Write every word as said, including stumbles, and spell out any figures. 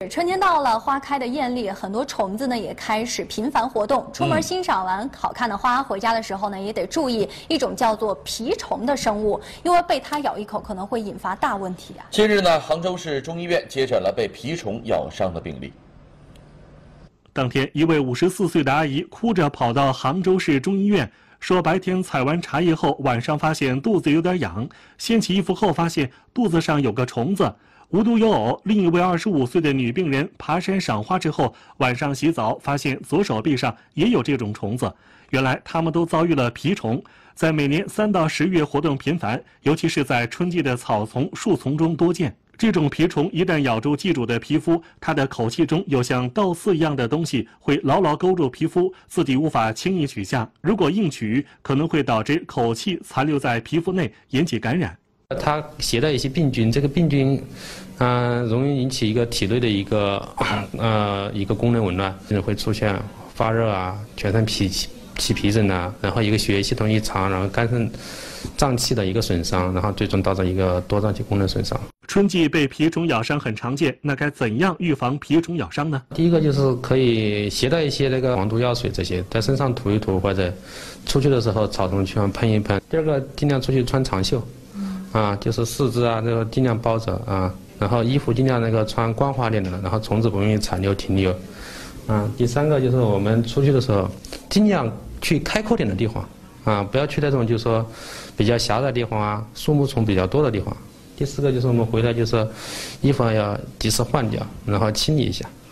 春天到了，花开的艳丽，很多虫子呢也开始频繁活动。出门欣赏完好看的花，回家的时候呢也得注意一种叫做蜱虫的生物，因为被它咬一口可能会引发大问题啊。 近日呢，杭州市中医院接诊了被蜱虫咬伤的病例。 当天，一位五十四岁的阿姨哭着跑到杭州市中医院，说白天采完茶叶后，晚上发现肚子有点痒，掀起衣服后发现肚子上有个虫子。无独有偶，另一位二十五岁的女病人爬山赏花之后，晚上洗澡发现左手臂上也有这种虫子。原来他们都遭遇了蜱虫，在每年三到十月活动频繁，尤其是在春季的草丛、树丛中多见。这种蜱虫一旦咬住寄主的皮肤，它的口气中有像倒刺一样的东西，会牢牢勾住皮肤，自己无法轻易取下。如果硬取，可能会导致口气残留在皮肤内，引起感染。 它携带一些病菌，这个病菌，嗯、呃，容易引起一个体内的一个呃一个功能紊乱，会出现发热啊、全身皮起皮疹啊，然后一个血液系统异常，然后肝肾脏器的一个损伤，然后最终导致一个多脏器功能损伤。 春季被蜱虫咬伤很常见，那该怎样预防蜱虫咬伤呢？ 第一个就是可以携带一些那个黄毒药水，这些在身上涂一涂，或者出去的时候草丛去喷一喷。第二个，尽量出去穿长袖。啊，就是四肢啊，那个尽量包着啊，然后衣服尽量那个穿光滑点的，然后虫子不容易残留停留。啊，第三个就是我们出去的时候，尽量去开阔点的地方啊，不要去那种就是说比较狭窄的地方啊，树木丛比较多的地方。第四个就是我们回来就是衣服要及时换掉，然后清理一下。